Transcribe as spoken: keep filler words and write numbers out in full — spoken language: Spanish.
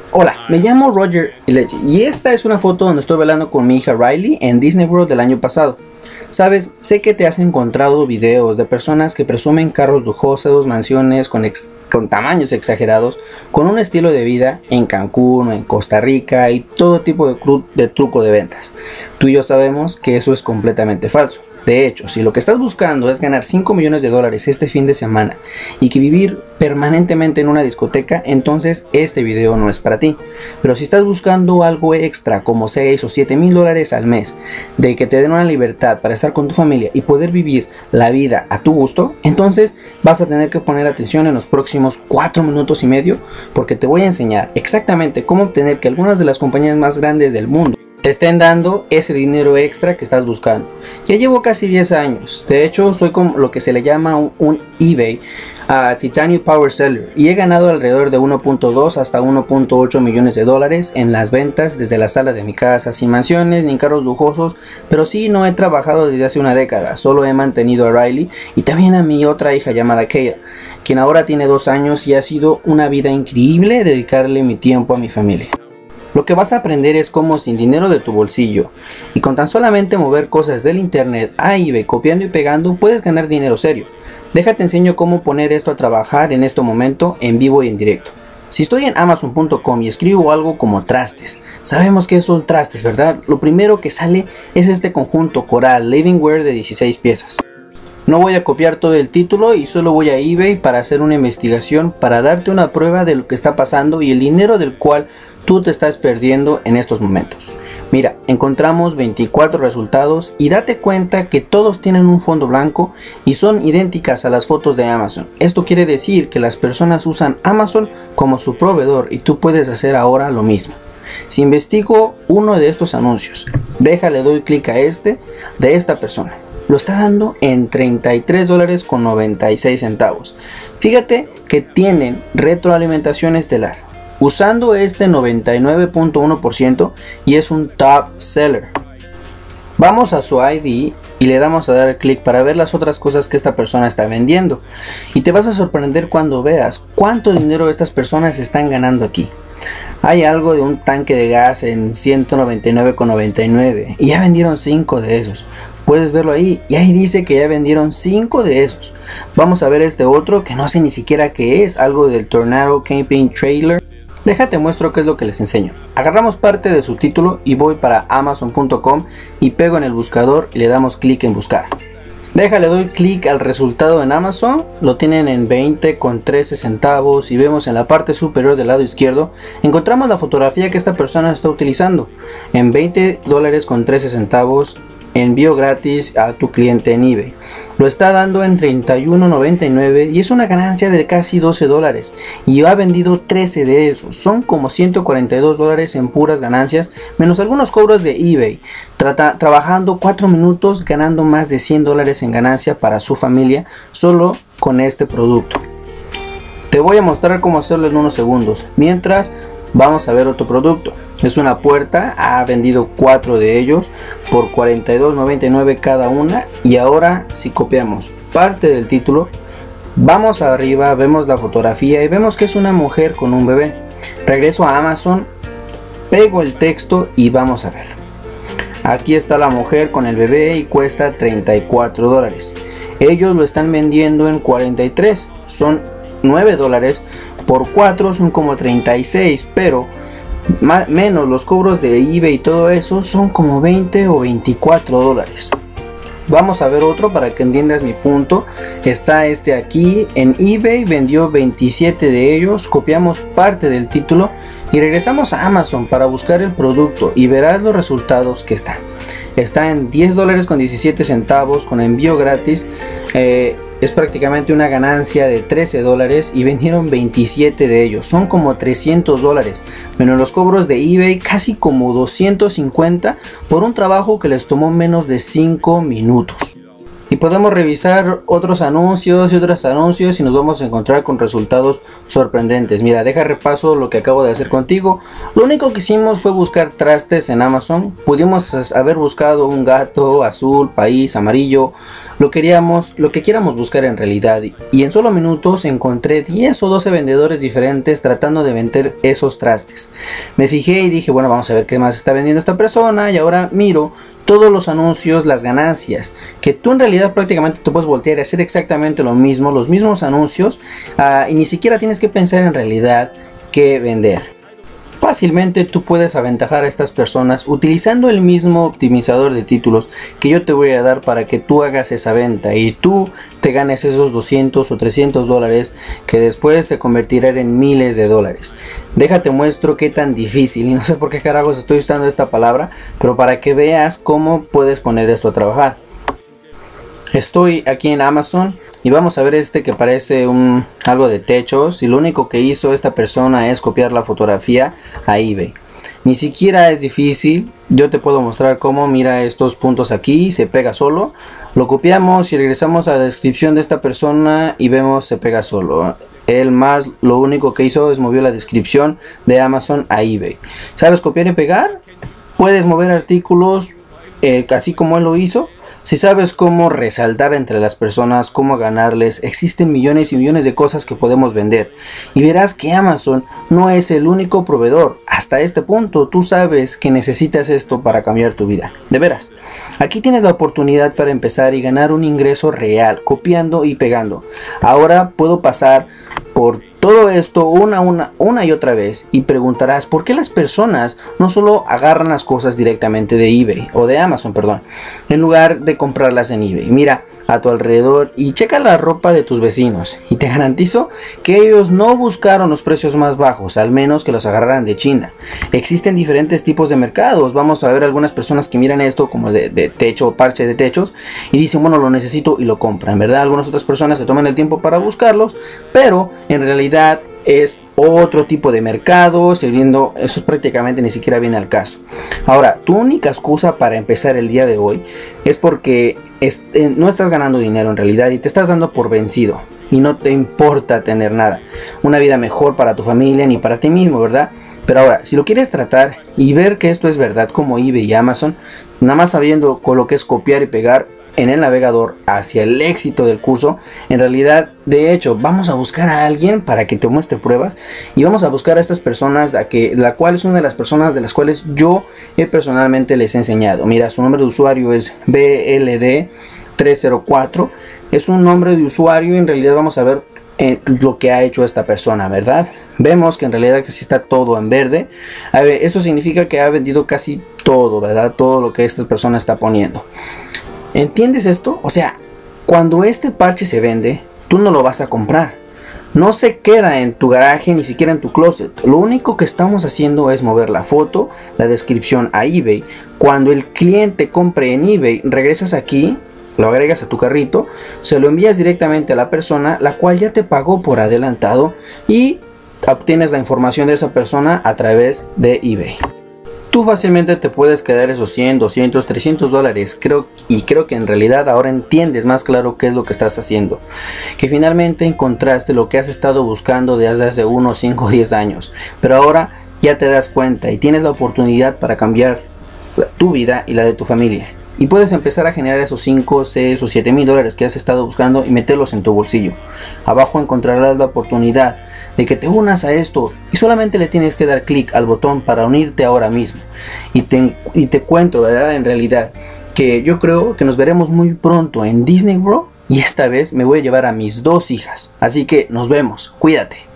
Hola, me llamo Roger Ilechi y esta es una foto donde estoy bailando con mi hija Riley en Disney World del año pasado. Sabes, sé que te has encontrado videos de personas que presumen carros lujosos, mansiones con, ex con tamaños exagerados, con un estilo de vida en Cancún o en Costa Rica y todo tipo de, de truco de ventas. Tú y yo sabemos que eso es completamente falso. De hecho, si lo que estás buscando es ganar cinco millones de dólares este fin de semana y que vivir permanentemente en una discoteca, entonces este video no es para ti. Pero si estás buscando algo extra como seis o siete mil dólares al mes, de que te den una libertad para estar con tu familia y poder vivir la vida a tu gusto, entonces vas a tener que poner atención en los próximos cuatro minutos y medio, porque te voy a enseñar exactamente cómo obtener que algunas de las compañías más grandes del mundo te estén dando ese dinero extra que estás buscando. Ya llevo casi diez años, de hecho soy como lo que se le llama un, un eBay a uh, Titanium Power Seller, y he ganado alrededor de uno punto dos hasta uno punto ocho millones de dólares en las ventas desde la sala de mi casa, sin mansiones ni carros lujosos, pero sí no he trabajado desde hace una década, solo he mantenido a Riley y también a mi otra hija llamada Kaya, quien ahora tiene dos años y ha sido una vida increíble dedicarle mi tiempo a mi familia. Lo que vas a aprender es cómo sin dinero de tu bolsillo y con tan solamente mover cosas del internet a eBay copiando y pegando puedes ganar dinero serio. Déjate enseño cómo poner esto a trabajar en este momento en vivo y en directo. Si estoy en Amazon punto com y escribo algo como trastes, sabemos que son trastes, ¿verdad? Lo primero que sale es este conjunto coral Livingware de dieciséis piezas. No voy a copiar todo el título y solo voy a eBay para hacer una investigación para darte una prueba de lo que está pasando y el dinero del cual tú te estás perdiendo en estos momentos. Mira, encontramos veinticuatro resultados y date cuenta que todos tienen un fondo blanco y son idénticas a las fotos de Amazon. Esto quiere decir que las personas usan Amazon como su proveedor y tú puedes hacer ahora lo mismo. Si investigo uno de estos anuncios, déjale doy clic a este de esta persona. Lo está dando en treinta y tres dólares con noventa y seis centavos. Fíjate que tienen retroalimentación estelar, usando este noventa y nueve punto uno por ciento y es un top seller. Vamos a su I D y le damos a dar clic para ver las otras cosas que esta persona está vendiendo. Y te vas a sorprender cuando veas cuánto dinero estas personas están ganando aquí. Hay algo de un tanque de gas en ciento noventa y nueve con noventa y nueve y ya vendieron cinco de esos. Puedes verlo ahí y ahí dice que ya vendieron cinco de esos. Vamos a ver este otro que no sé ni siquiera qué es, algo del Tornado Camping Trailer. Déjate muestro qué es lo que les enseño. Agarramos parte de su título y voy para Amazon punto com y pego en el buscador y le damos clic en buscar. Déjale doy clic al resultado en Amazon, lo tienen en veinte con trece centavos y vemos en la parte superior del lado izquierdo, encontramos la fotografía que esta persona está utilizando en veinte dólares con trece centavos. Envío gratis a tu cliente en eBay. Lo está dando en treinta y uno noventa y nueve y es una ganancia de casi doce dólares y ha vendido trece de esos. Son como ciento cuarenta y dos dólares en puras ganancias menos algunos cobros de eBay. Trata, trabajando cuatro minutos ganando más de cien dólares en ganancia para su familia solo con este producto. Te voy a mostrar cómo hacerlo en unos segundos. Mientras vamos a ver otro producto. Es una puerta, ha vendido cuatro de ellos por cuarenta y dos noventa y nueve cada una. Y ahora si copiamos parte del título, vamos arriba, vemos la fotografía y vemos que es una mujer con un bebé. Regreso a Amazon, pego el texto y vamos a ver. Aquí está la mujer con el bebé y cuesta treinta y cuatro dólares. Ellos lo están vendiendo en cuarenta y tres, son nueve dólares, por cuatro son como treinta y seis, pero más, menos los cobros de eBay y todo eso son como veinte o veinticuatro dólares. Vamos a ver otro para que entiendas mi punto. Está este aquí, en eBay vendió veintisiete de ellos, copiamos parte del título y regresamos a Amazon para buscar el producto y verás los resultados que están. Está en diez dólares con diecisiete centavos con envío gratis. Eh, es prácticamente una ganancia de trece dólares y vendieron veintisiete de ellos. Son como trescientos dólares. Menos los cobros de eBay, casi como doscientos cincuenta por un trabajo que les tomó menos de cinco minutos. Y podemos revisar otros anuncios y otros anuncios y nos vamos a encontrar con resultados sorprendentes. Mira, deja repaso lo que acabo de hacer contigo. Lo único que hicimos fue buscar trastes en Amazon. Pudimos haber buscado un gato azul, país, amarillo, lo queríamos, lo que quieramos buscar en realidad. Y en solo minutos encontré diez o doce vendedores diferentes tratando de vender esos trastes. Me fijé y dije, bueno, vamos a ver qué más está vendiendo esta persona. Y ahora miro todos los anuncios, las ganancias, que tú en realidad prácticamente te puedes voltear y hacer exactamente lo mismo, los mismos anuncios, uh, y ni siquiera tienes que pensar en realidad qué vender. Fácilmente tú puedes aventajar a estas personas utilizando el mismo optimizador de títulos que yo te voy a dar para que tú hagas esa venta y tú te ganes esos doscientos o trescientos dólares que después se convertirán en miles de dólares. Déjate muestro qué tan difícil, y no sé por qué carajos estoy usando esta palabra, pero para que veas cómo puedes poner esto a trabajar. Estoy aquí en Amazon y vamos a ver este que parece un algo de techos, y lo único que hizo esta persona es copiar la fotografía a eBay. Ni siquiera es difícil, yo te puedo mostrar cómo. Mira estos puntos aquí, se pega solo, lo copiamos y regresamos a la descripción de esta persona y vemos se pega solo. Él más lo único que hizo es movió la descripción de Amazon a eBay. ¿Sabes copiar y pegar? Puedes mover artículos eh, así como él lo hizo. Si sabes cómo resaltar entre las personas, cómo ganarles, existen millones y millones de cosas que podemos vender. Y verás que Amazon no es el único proveedor. Hasta este punto tú sabes que necesitas esto para cambiar tu vida. De veras, aquí tienes la oportunidad para empezar y ganar un ingreso real, copiando y pegando. Ahora puedo pasar por todo esto una, una, una y otra vez y preguntarás por qué las personas no solo agarran las cosas directamente de eBay o de Amazon, perdón, en lugar de comprarlas en eBay. Mira a tu alrededor y checa la ropa de tus vecinos y te garantizo que ellos no buscaron los precios más bajos, al menos que los agarraran de China. Existen diferentes tipos de mercados. Vamos a ver algunas personas que miran esto como de, de techo o parche de techos y dicen, bueno, lo necesito, y lo compran, ¿verdad? Algunas otras personas se toman el tiempo para buscarlos, pero en realidad es otro tipo de mercado, sirviendo, eso prácticamente ni siquiera viene al caso. Ahora, tu única excusa para empezar el día de hoy es porque es, eh, no estás ganando dinero en realidad y te estás dando por vencido y no te importa tener nada, una vida mejor para tu familia ni para ti mismo, ¿verdad? Pero ahora, si lo quieres tratar y ver que esto es verdad como eBay y Amazon, nada más sabiendo con lo que es copiar y pegar en el navegador hacia el éxito del curso, en realidad, de hecho, vamos a buscar a alguien para que te muestre pruebas y vamos a buscar a estas personas, a que, la cual es una de las personas de las cuales yo he personalmente les he enseñado. Mira, su nombre de usuario es B L D tres cero cuatro, es un nombre de usuario y en realidad vamos a ver eh, lo que ha hecho esta persona, ¿verdad? Vemos que en realidad que sí está todo en verde. A ver, eso significa que ha vendido casi todo, ¿verdad? Todo lo que esta persona está poniendo. ¿Entiendes esto? O sea, cuando este parche se vende, tú no lo vas a comprar. No se queda en tu garaje, ni siquiera en tu closet. Lo único que estamos haciendo es mover la foto, la descripción a eBay. Cuando el cliente compre en eBay, regresas aquí, lo agregas a tu carrito, se lo envías directamente a la persona, la cual ya te pagó por adelantado, y obtienes la información de esa persona a través de eBay. Tú fácilmente te puedes quedar esos cien, doscientos, trescientos dólares, creo, y creo que en realidad ahora entiendes más claro qué es lo que estás haciendo. Que finalmente encontraste lo que has estado buscando desde hace unos cinco o diez años, pero ahora ya te das cuenta y tienes la oportunidad para cambiar tu vida y la de tu familia. Y puedes empezar a generar esos cinco, seis o siete mil dólares que has estado buscando y meterlos en tu bolsillo. Abajo encontrarás la oportunidad de que te unas a esto y solamente le tienes que dar clic al botón para unirte ahora mismo. Y te, y te cuento, ¿verdad? En realidad que yo creo que nos veremos muy pronto en Disney World, y esta vez me voy a llevar a mis dos hijas. Así que nos vemos, cuídate.